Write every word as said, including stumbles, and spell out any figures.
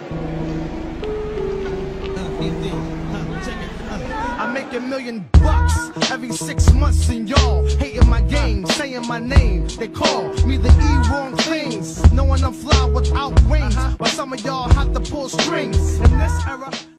I make a million bucks every six months and y'all hating my game, saying my name. They call me the E wrong things, knowing I'm fly without wings, but some of y'all have to pull strings. In this era